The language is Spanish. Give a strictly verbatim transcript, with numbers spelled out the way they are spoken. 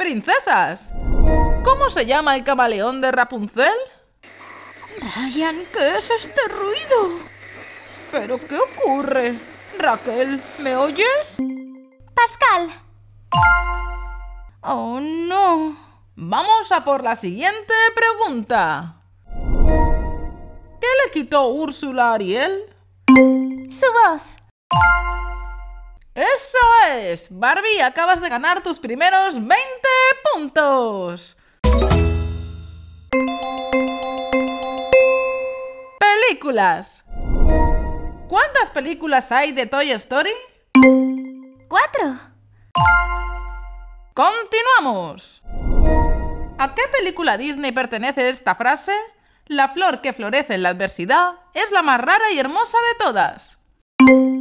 princesas. ¿Cómo se llama el camaleón de Rapunzel? Ryan, ¿qué es este ruido? ¿Pero qué ocurre? Raquel, ¿me oyes? Pascal. Oh, no. Vamos a por la siguiente pregunta. ¿Qué le quitó Úrsula a Ariel? Su voz. ¡Eso es! Barbie, acabas de ganar tus primeros veinte puntos. Películas. ¿Cuántas películas hay de Toy Story? Cuatro. ¡Continuamos! ¿A qué película Disney pertenece esta frase? La flor que florece en la adversidad es la más rara y hermosa de todas.